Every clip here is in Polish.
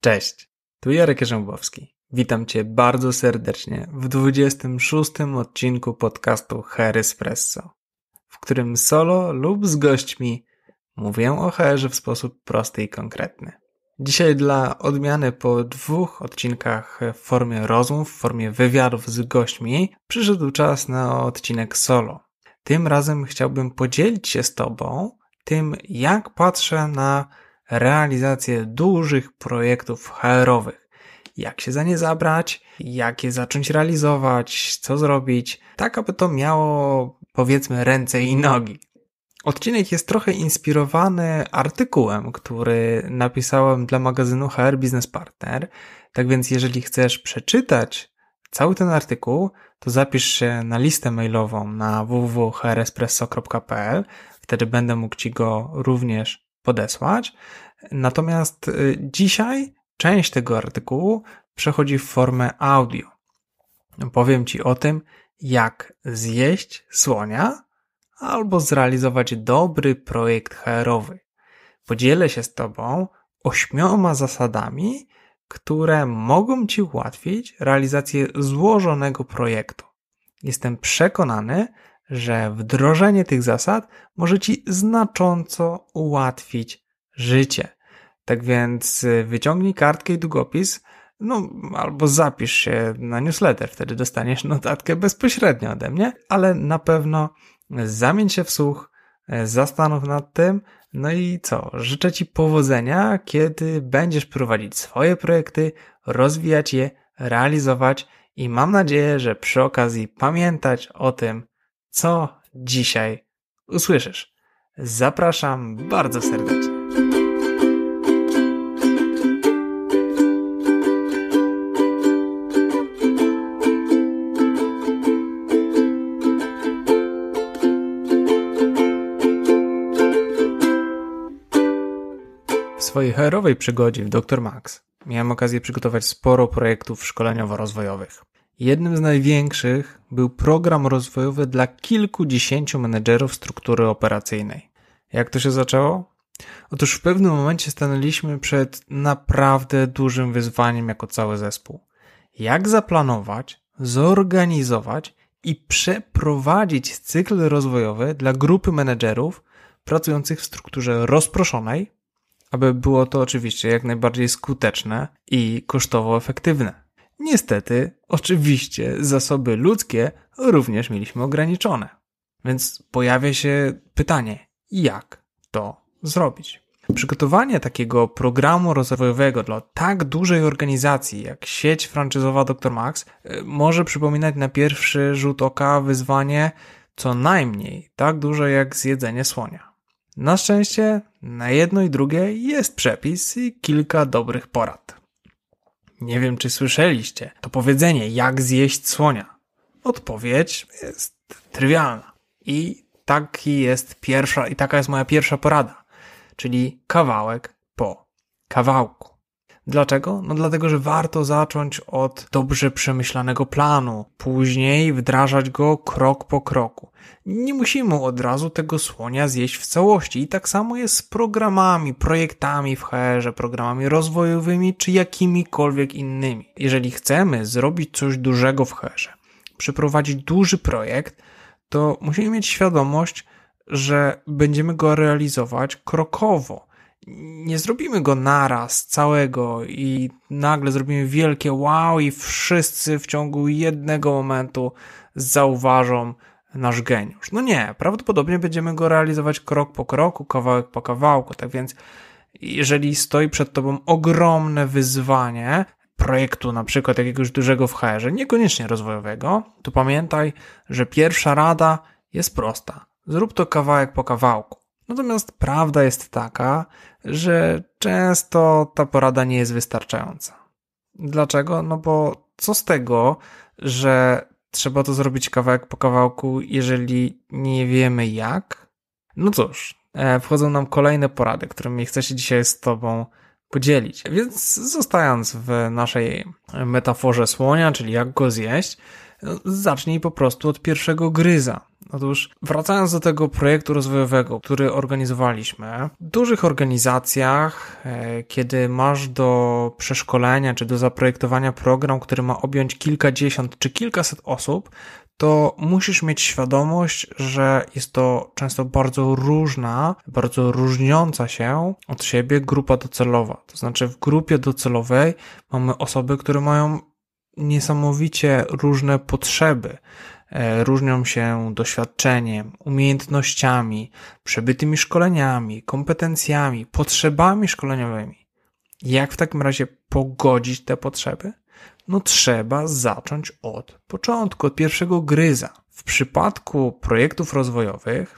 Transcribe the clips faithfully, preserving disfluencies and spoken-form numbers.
Cześć, tu Jarek Jarzębowski. Witam Cię bardzo serdecznie w dwudziestym szóstym odcinku podcastu Hair Espresso, w którym solo lub z gośćmi mówię o hairze w sposób prosty i konkretny. Dzisiaj dla odmiany po dwóch odcinkach w formie rozmów, w formie wywiadów z gośćmi przyszedł czas na odcinek solo. Tym razem chciałbym podzielić się z Tobą tym, jak patrzę na realizację dużych projektów H R-owych. Jak się za nie zabrać, jak je zacząć realizować, co zrobić, tak aby to miało, powiedzmy, ręce i nogi. Odcinek jest trochę inspirowany artykułem, który napisałem dla magazynu H R Business Partner. Tak więc jeżeli chcesz przeczytać cały ten artykuł, to zapisz się na listę mailową na w w w kropka h r espresso kropka p l. Wtedy będę mógł Ci go również podesłać. Natomiast dzisiaj część tego artykułu przechodzi w formę audio. Powiem Ci o tym, jak zjeść słonia albo zrealizować dobry projekt H R-owy. Podzielę się z Tobą ośmioma zasadami, które mogą Ci ułatwić realizację złożonego projektu. Jestem przekonany, że wdrożenie tych zasad może Ci znacząco ułatwić życie. Tak więc wyciągnij kartkę i długopis, no albo zapisz się na newsletter, wtedy dostaniesz notatkę bezpośrednio ode mnie, ale na pewno zamień się w słuch, zastanów nad tym, no i co? Życzę Ci powodzenia, kiedy będziesz prowadzić swoje projekty, rozwijać je, realizować i mam nadzieję, że przy okazji pamiętać o tym, co dzisiaj usłyszysz. Zapraszam bardzo serdecznie. W swojej H R-owej przygodzie w doktor Max miałem okazję przygotować sporo projektów szkoleniowo-rozwojowych. Jednym z największych był program rozwojowy dla kilkudziesięciu menedżerów struktury operacyjnej. Jak to się zaczęło? Otóż w pewnym momencie stanęliśmy przed naprawdę dużym wyzwaniem jako cały zespół. Jak zaplanować, zorganizować i przeprowadzić cykl rozwojowy dla grupy menedżerów pracujących w strukturze rozproszonej, aby było to oczywiście jak najbardziej skuteczne i kosztowo efektywne. Niestety, oczywiście, zasoby ludzkie również mieliśmy ograniczone. Więc pojawia się pytanie, jak to zrobić? Przygotowanie takiego programu rozwojowego dla tak dużej organizacji jak sieć franczyzowa doktor Max może przypominać na pierwszy rzut oka wyzwanie co najmniej tak duże jak zjedzenie słonia. Na szczęście na jedno i drugie jest przepis i kilka dobrych porad. Nie wiem, czy słyszeliście to powiedzenie, jak zjeść słonia. Odpowiedź jest trywialna. I taki jest pierwsza, i taka jest moja pierwsza porada, czyli kawałek po kawałku. Dlaczego? No dlatego, że warto zacząć od dobrze przemyślanego planu, później wdrażać go krok po kroku. Nie musimy od razu tego słonia zjeść w całości i tak samo jest z programami, projektami w H R-ze, programami rozwojowymi czy jakimikolwiek innymi. Jeżeli chcemy zrobić coś dużego w H R-ze, przeprowadzić duży projekt, to musimy mieć świadomość, że będziemy go realizować krokowo. Nie zrobimy go naraz całego i nagle zrobimy wielkie wow i wszyscy w ciągu jednego momentu zauważą nasz geniusz. No nie, prawdopodobnie będziemy go realizować krok po kroku, kawałek po kawałku. Tak więc jeżeli stoi przed Tobą ogromne wyzwanie projektu, na przykład jakiegoś dużego w H R-ze, niekoniecznie rozwojowego, to pamiętaj, że pierwsza rada jest prosta. Zrób to kawałek po kawałku. Natomiast prawda jest taka, że często ta porada nie jest wystarczająca. Dlaczego? No bo co z tego, że trzeba to zrobić kawałek po kawałku, jeżeli nie wiemy jak? No cóż, wchodzą nam kolejne porady, którymi chcę się dzisiaj z Tobą podzielić. Więc zostając w naszej metaforze słonia, czyli jak go zjeść, zacznij po prostu od pierwszego gryza. Otóż wracając do tego projektu rozwojowego, który organizowaliśmy, w dużych organizacjach, kiedy masz do przeszkolenia czy do zaprojektowania program, który ma objąć kilkadziesiąt czy kilkaset osób, to musisz mieć świadomość, że jest to często bardzo różna, bardzo różniąca się od siebie grupa docelowa. To znaczy w grupie docelowej mamy osoby, które mają niesamowicie różne potrzeby. Różnią się doświadczeniem, umiejętnościami, przebytymi szkoleniami, kompetencjami, potrzebami szkoleniowymi. Jak w takim razie pogodzić te potrzeby? No trzeba zacząć od początku, od pierwszego gryza. W przypadku projektów rozwojowych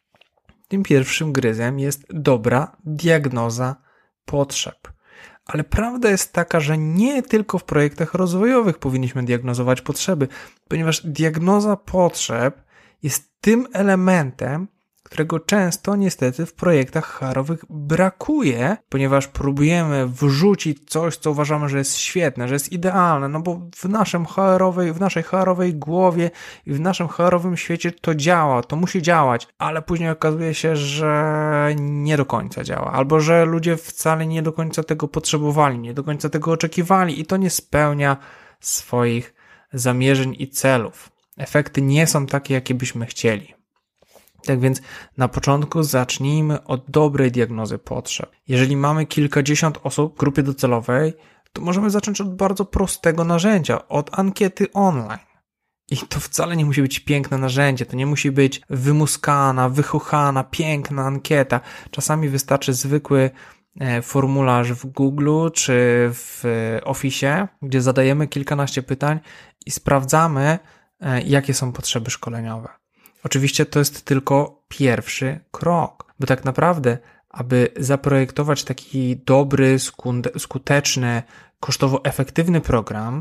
tym pierwszym gryzem jest dobra diagnoza potrzeb. Ale prawda jest taka, że nie tylko w projektach rozwojowych powinniśmy diagnozować potrzeby, ponieważ diagnoza potrzeb jest tym elementem, którego często niestety w projektach H R-owych brakuje, ponieważ próbujemy wrzucić coś, co uważamy, że jest świetne, że jest idealne, no bo w naszym H R-owej, w naszej H R-owej głowie i w naszym H R-owym świecie to działa, to musi działać, ale później okazuje się, że nie do końca działa, albo że ludzie wcale nie do końca tego potrzebowali, nie do końca tego oczekiwali i to nie spełnia swoich zamierzeń i celów. Efekty nie są takie, jakie byśmy chcieli. Tak więc na początku zacznijmy od dobrej diagnozy potrzeb. Jeżeli mamy kilkadziesiąt osób w grupie docelowej, to możemy zacząć od bardzo prostego narzędzia, od ankiety online. I to wcale nie musi być piękne narzędzie, to nie musi być wymuskana, wychuchana, piękna ankieta. Czasami wystarczy zwykły formularz w Google czy w Office, gdzie zadajemy kilkanaście pytań i sprawdzamy, jakie są potrzeby szkoleniowe. Oczywiście to jest tylko pierwszy krok, bo tak naprawdę, aby zaprojektować taki dobry, skuteczny, kosztowo efektywny program,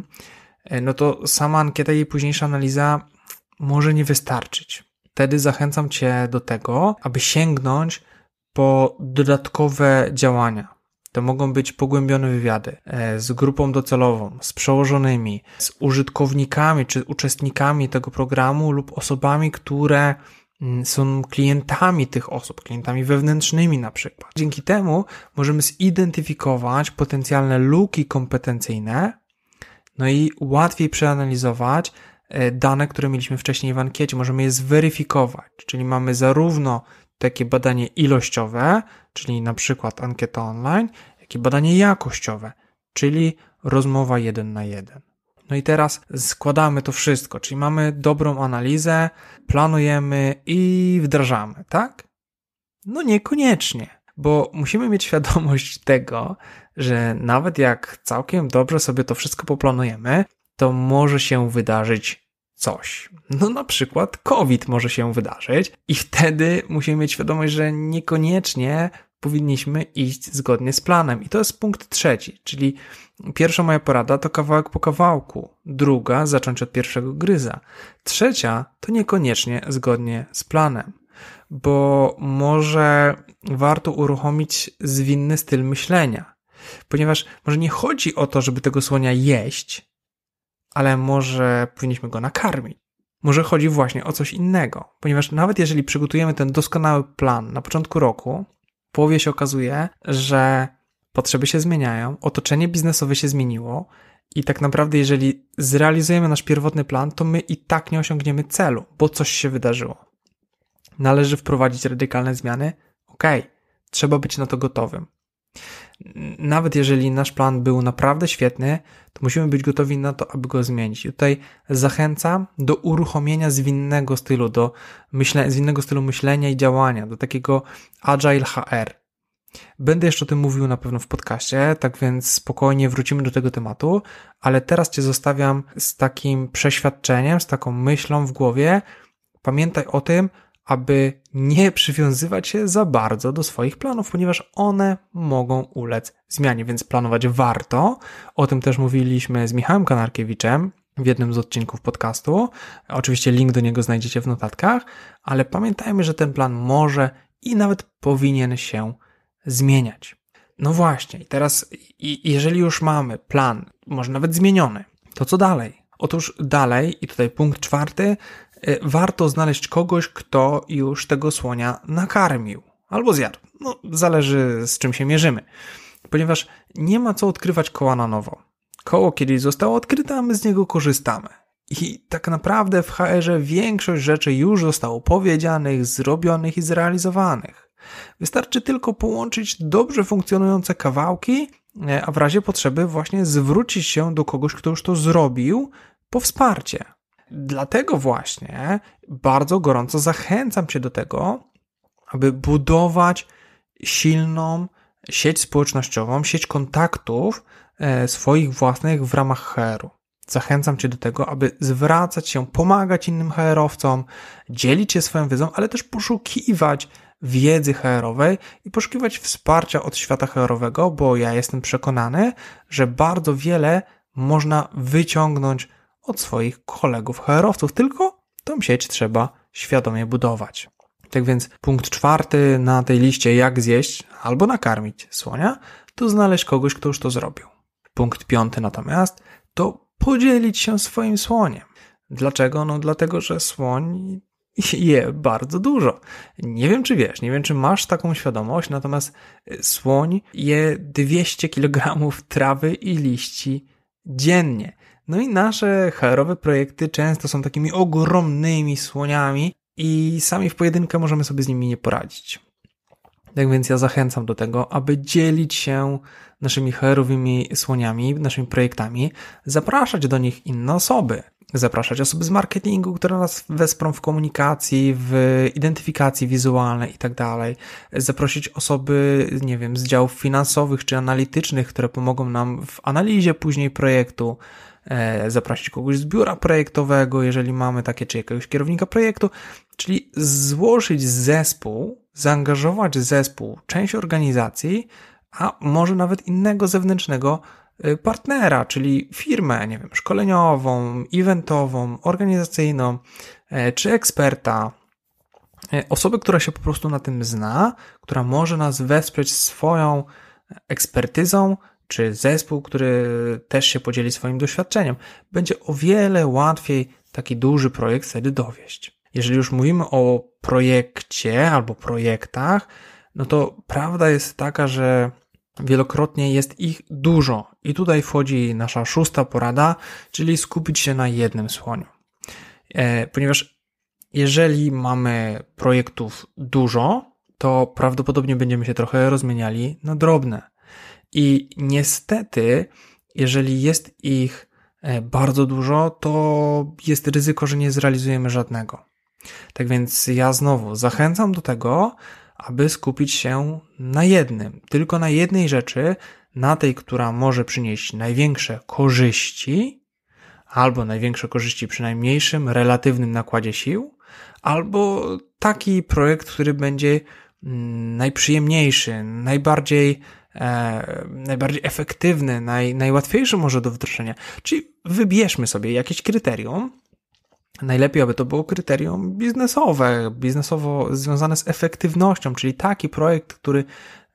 no to sama ankieta i jej późniejsza analiza może nie wystarczyć. Wtedy zachęcam Cię do tego, aby sięgnąć po dodatkowe działania. To mogą być pogłębione wywiady z grupą docelową, z przełożonymi, z użytkownikami czy uczestnikami tego programu lub osobami, które są klientami tych osób, klientami wewnętrznymi na przykład. Dzięki temu możemy zidentyfikować potencjalne luki kompetencyjne, no i łatwiej przeanalizować dane, które mieliśmy wcześniej w ankiecie. Możemy je zweryfikować, czyli mamy zarówno takie badanie ilościowe, czyli na przykład ankieta online, jak i badanie jakościowe, czyli rozmowa jeden na jeden. No i teraz składamy to wszystko, czyli mamy dobrą analizę, planujemy i wdrażamy, tak? No niekoniecznie, bo musimy mieć świadomość tego, że nawet jak całkiem dobrze sobie to wszystko poplanujemy, to może się wydarzyć coś. No na przykład COVID może się wydarzyć i wtedy musimy mieć świadomość, że niekoniecznie powinniśmy iść zgodnie z planem. I to jest punkt trzeci, czyli pierwsza moja porada to kawałek po kawałku, druga zacząć od pierwszego gryza, trzecia to niekoniecznie zgodnie z planem, bo może warto uruchomić zwinny styl myślenia, ponieważ może nie chodzi o to, żeby tego słonia jeść, ale może powinniśmy go nakarmić. Może chodzi właśnie o coś innego, ponieważ nawet jeżeli przygotujemy ten doskonały plan na początku roku, w połowie się okazuje, że potrzeby się zmieniają, otoczenie biznesowe się zmieniło i tak naprawdę jeżeli zrealizujemy nasz pierwotny plan, to my i tak nie osiągniemy celu, bo coś się wydarzyło. Należy wprowadzić radykalne zmiany? Okej, trzeba być na to gotowym. Nawet jeżeli nasz plan był naprawdę świetny, to musimy być gotowi na to, aby go zmienić. I tutaj zachęcam do uruchomienia zwinnego stylu, do myśle, zwinnego stylu myślenia i działania, do takiego Agile H R. Będę jeszcze o tym mówił na pewno w podcaście, tak więc spokojnie wrócimy do tego tematu, ale teraz Cię zostawiam z takim przeświadczeniem, z taką myślą w głowie. Pamiętaj o tym, aby nie przywiązywać się za bardzo do swoich planów, ponieważ one mogą ulec zmianie, więc planować warto. O tym też mówiliśmy z Michałem Kanarkiewiczem w jednym z odcinków podcastu. Oczywiście link do niego znajdziecie w notatkach, ale pamiętajmy, że ten plan może i nawet powinien się zmieniać. No właśnie, i teraz i jeżeli już mamy plan, może nawet zmieniony, to co dalej? Otóż dalej, i tutaj punkt czwarty, warto znaleźć kogoś, kto już tego słonia nakarmił albo zjadł. No, zależy z czym się mierzymy. Ponieważ nie ma co odkrywać koła na nowo. Koło kiedyś zostało odkryte, a my z niego korzystamy. I tak naprawdę w H R-ze większość rzeczy już zostało powiedzianych, zrobionych i zrealizowanych. Wystarczy tylko połączyć dobrze funkcjonujące kawałki, a w razie potrzeby właśnie zwrócić się do kogoś, kto już to zrobił, po wsparcie. Dlatego właśnie bardzo gorąco zachęcam Cię do tego, aby budować silną sieć społecznościową, sieć kontaktów swoich własnych w ramach H R-u. Zachęcam Cię do tego, aby zwracać się, pomagać innym H R-owcom, dzielić się swoją wiedzą, ale też poszukiwać wiedzy H R-owej i poszukiwać wsparcia od świata H R-owego, bo ja jestem przekonany, że bardzo wiele można wyciągnąć od swoich kolegów H R-owców, tylko tą sieć trzeba świadomie budować. Tak więc punkt czwarty na tej liście, jak zjeść albo nakarmić słonia, to znaleźć kogoś, kto już to zrobił. Punkt piąty natomiast to podzielić się swoim słoniem. Dlaczego? No dlatego, że słoń je bardzo dużo. Nie wiem, czy wiesz, nie wiem, czy masz taką świadomość, natomiast słoń je dwieście kilogramów trawy i liści dziennie. No i nasze H R-owe projekty często są takimi ogromnymi słoniami i sami w pojedynkę możemy sobie z nimi nie poradzić. Tak więc ja zachęcam do tego, aby dzielić się naszymi H R-owymi słoniami, naszymi projektami, zapraszać do nich inne osoby, zapraszać osoby z marketingu, które nas wesprą w komunikacji, w identyfikacji wizualnej i tak dalej, zaprosić osoby, nie wiem, z działów finansowych czy analitycznych, które pomogą nam w analizie później projektu, zaprosić kogoś z biura projektowego, jeżeli mamy takie, czy jakiegoś kierownika projektu, czyli złożyć zespół, zaangażować zespół, część organizacji, a może nawet innego zewnętrznego partnera, czyli firmę, nie wiem, szkoleniową, eventową, organizacyjną, czy eksperta, osobę, która się po prostu na tym zna, która może nas wesprzeć swoją ekspertyzą, czy zespół, który też się podzieli swoim doświadczeniem. Będzie o wiele łatwiej taki duży projekt wtedy dowieść. Jeżeli już mówimy o projekcie albo projektach, no to prawda jest taka, że wielokrotnie jest ich dużo. I tutaj wchodzi nasza szósta porada, czyli skupić się na jednym słoniu. Ponieważ jeżeli mamy projektów dużo, to prawdopodobnie będziemy się trochę rozmieniali na drobne. I niestety, jeżeli jest ich bardzo dużo, to jest ryzyko, że nie zrealizujemy żadnego. Tak więc ja znowu zachęcam do tego, aby skupić się na jednym, tylko na jednej rzeczy, na tej, która może przynieść największe korzyści, albo największe korzyści przy najmniejszym relatywnym nakładzie sił, albo taki projekt, który będzie najprzyjemniejszy, najbardziej E, najbardziej efektywny, naj, najłatwiejszy może do wdrożenia. Czyli wybierzmy sobie jakieś kryterium. Najlepiej, aby to było kryterium biznesowe, biznesowo związane z efektywnością, czyli taki projekt, który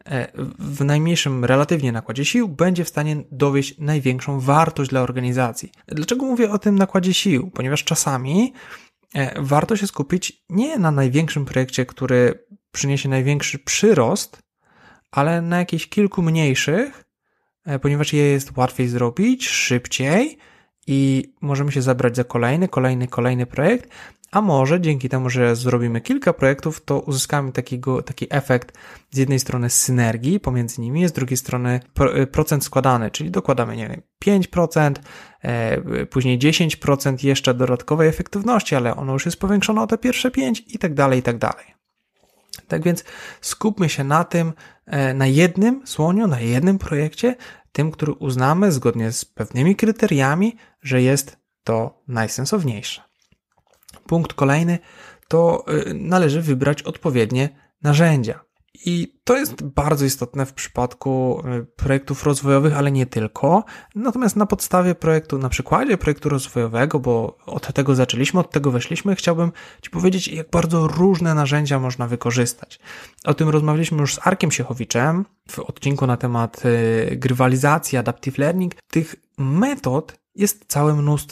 w najmniejszym relatywnie nakładzie sił będzie w stanie dowieść największą wartość dla organizacji. Dlaczego mówię o tym nakładzie sił? Ponieważ czasami warto się skupić nie na największym projekcie, który przyniesie największy przyrost, ale na jakichś kilku mniejszych, ponieważ je jest łatwiej zrobić, szybciej i możemy się zabrać za kolejny, kolejny, kolejny projekt, a może dzięki temu, że zrobimy kilka projektów, to uzyskamy takiego, taki efekt z jednej strony synergii pomiędzy nimi, z drugiej strony procent składany, czyli dokładamy, nie wiem, pięć procent, e, później dziesięć procent jeszcze dodatkowej efektywności, ale ono już jest powiększone o te pierwsze pięć i tak dalej, i tak dalej. Tak więc skupmy się na tym, na jednym słoniu, na jednym projekcie, tym, który uznamy zgodnie z pewnymi kryteriami, że jest to najsensowniejsze. Punkt kolejny to należy wybrać odpowiednie narzędzia. I to jest bardzo istotne w przypadku projektów rozwojowych, ale nie tylko. Natomiast na podstawie projektu, na przykładzie projektu rozwojowego, bo od tego zaczęliśmy, od tego weszliśmy, chciałbym Ci powiedzieć, jak bardzo różne narzędzia można wykorzystać. O tym rozmawialiśmy już z Arkiem Siechowiczem w odcinku na temat grywalizacji, adaptive learning. Tych metod jest całe mnóstwo.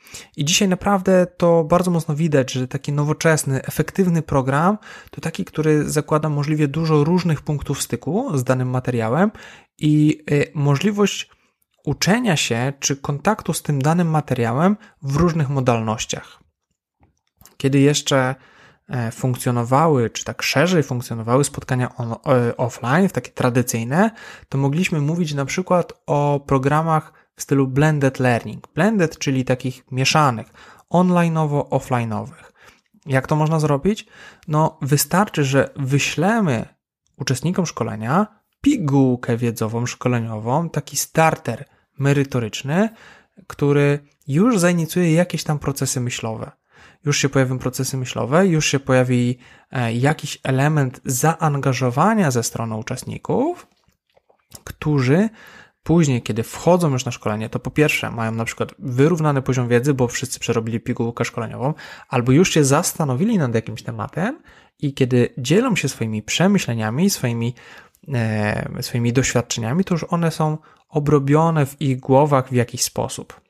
I dzisiaj naprawdę to bardzo mocno widać, że taki nowoczesny, efektywny program to taki, który zakłada możliwie dużo różnych punktów styku z danym materiałem i możliwość uczenia się czy kontaktu z tym danym materiałem w różnych modalnościach. Kiedy jeszcze funkcjonowały, czy tak szerzej funkcjonowały spotkania on, offline, takie tradycyjne, to mogliśmy mówić na przykład o programach w stylu blended learning. Blended, czyli takich mieszanych, online'owo-offline'owych. Jak to można zrobić? No wystarczy, że wyślemy uczestnikom szkolenia pigułkę wiedzową, szkoleniową, taki starter merytoryczny, który już zainicjuje jakieś tam procesy myślowe. Już się pojawią procesy myślowe, już się pojawi jakiś element zaangażowania ze strony uczestników, którzy później, kiedy wchodzą już na szkolenie, to po pierwsze mają na przykład wyrównany poziom wiedzy, bo wszyscy przerobili pigułkę szkoleniową, albo już się zastanowili nad jakimś tematem i kiedy dzielą się swoimi przemyśleniami, swoimi, e, swoimi doświadczeniami, to już one są obrobione w ich głowach w jakiś sposób.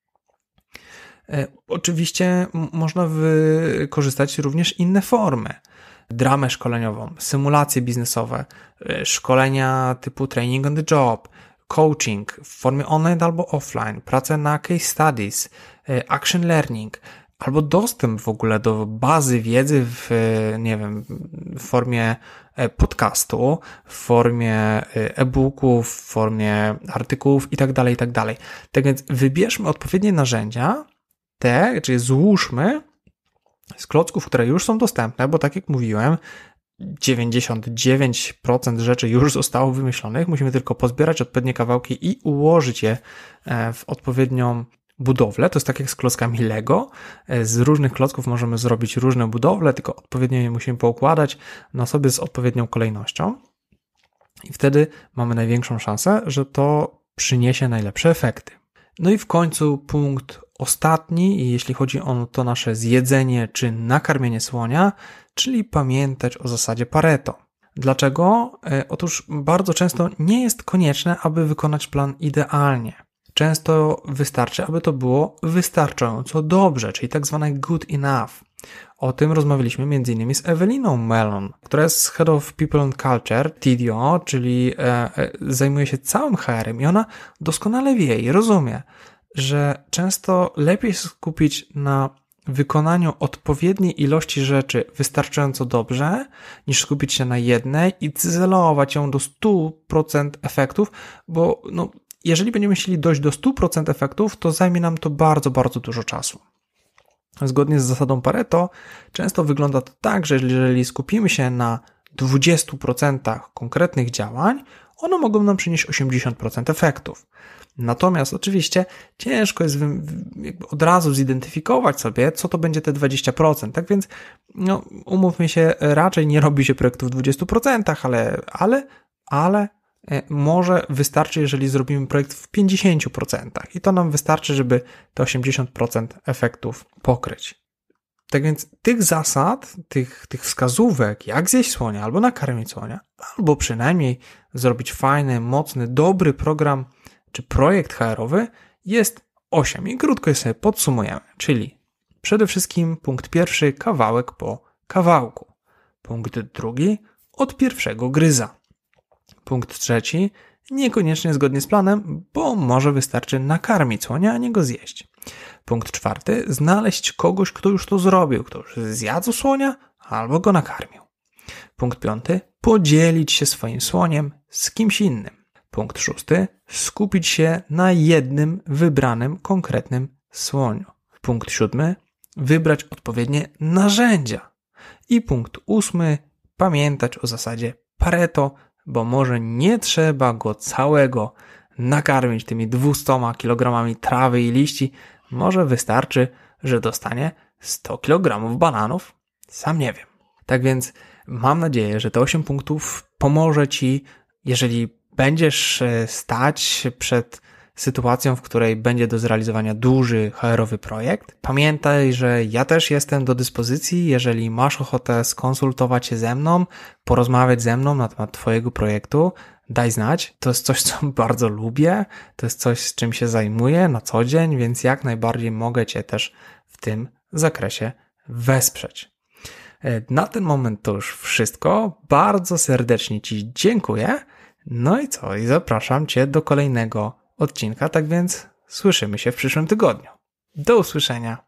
E, oczywiście m- można wykorzystać również inne formy. Dramę szkoleniową, symulacje biznesowe, e, szkolenia typu training on the job, coaching w formie online albo offline, pracę na case studies, action learning, albo dostęp w ogóle do bazy wiedzy w, nie wiem, w formie podcastu, w formie e-booków, w formie artykułów i tak dalej, i tak dalej. Tak więc wybierzmy odpowiednie narzędzia, te, czyli złóżmy z klocków, które już są dostępne, bo tak jak mówiłem, dziewięćdziesiąt dziewięć procent rzeczy już zostało wymyślonych, musimy tylko pozbierać odpowiednie kawałki i ułożyć je w odpowiednią budowlę. To jest tak jak z klockami Lego. Z różnych klocków możemy zrobić różne budowle, tylko odpowiednio je musimy poukładać na sobie z odpowiednią kolejnością i wtedy mamy największą szansę, że to przyniesie najlepsze efekty. No i w końcu punkt ostatni, i jeśli chodzi o to nasze zjedzenie czy nakarmienie słonia, czyli pamiętać o zasadzie Pareto. Dlaczego? Otóż bardzo często nie jest konieczne, aby wykonać plan idealnie. Często wystarczy, aby to było wystarczająco dobrze, czyli tak zwane good enough. O tym rozmawialiśmy między innymi z Eweliną Mellon, która jest Head of People and Culture, T D O, czyli e, e, zajmuje się całym H R-em i ona doskonale wie i rozumie, że często lepiej skupić na wykonaniu odpowiedniej ilości rzeczy wystarczająco dobrze, niż skupić się na jednej i cyzelować ją do stu procent efektów, bo no, jeżeli będziemy chcieli dojść do stu procent efektów, to zajmie nam to bardzo, bardzo dużo czasu. Zgodnie z zasadą Pareto często wygląda to tak, że jeżeli skupimy się na dwudziestu procentach konkretnych działań, one mogą nam przynieść osiemdziesiąt procent efektów. Natomiast oczywiście ciężko jest jakby od razu zidentyfikować sobie, co to będzie te dwadzieścia procent. Tak więc no, umówmy się, raczej nie robi się projektu w dwudziestu procentach, ale, ale, ale może wystarczy, jeżeli zrobimy projekt w pięćdziesięciu procentach i to nam wystarczy, żeby te osiemdziesiąt procent efektów pokryć. Tak więc tych zasad, tych, tych wskazówek, jak zjeść słonia albo nakarmić słonia, albo przynajmniej zrobić fajny, mocny, dobry program czy projekt H R-owy jest osiem i krótko je sobie podsumujemy, czyli przede wszystkim punkt pierwszy, kawałek po kawałku. Punkt drugi, od pierwszego gryza. Punkt trzeci, niekoniecznie zgodnie z planem, bo może wystarczy nakarmić słonia, a nie go zjeść. Punkt czwarty, znaleźć kogoś, kto już to zrobił, kto już zjadł słonia albo go nakarmił. Punkt piąty, podzielić się swoim słoniem z kimś innym. Punkt szósty, skupić się na jednym wybranym, konkretnym słoniu. Punkt siódmy, wybrać odpowiednie narzędzia. I punkt ósmy, pamiętać o zasadzie Pareto, bo może nie trzeba go całego nakarmić tymi dwustoma kilogramami trawy i liści. Może wystarczy, że dostanie sto kilogramów bananów. Sam nie wiem. Tak więc mam nadzieję, że te osiem punktów pomoże Ci, jeżeli będziesz stać przed sytuacją, w której będzie do zrealizowania duży H R-owy projekt, pamiętaj, że ja też jestem do dyspozycji, jeżeli masz ochotę skonsultować się ze mną, porozmawiać ze mną na temat twojego projektu, daj znać. To jest coś, co bardzo lubię, to jest coś, z czym się zajmuję na co dzień, więc jak najbardziej mogę cię też w tym zakresie wesprzeć. Na ten moment to już wszystko. Bardzo serdecznie ci dziękuję. No i co? I zapraszam cię do kolejnego odcinka, tak więc słyszymy się w przyszłym tygodniu. Do usłyszenia.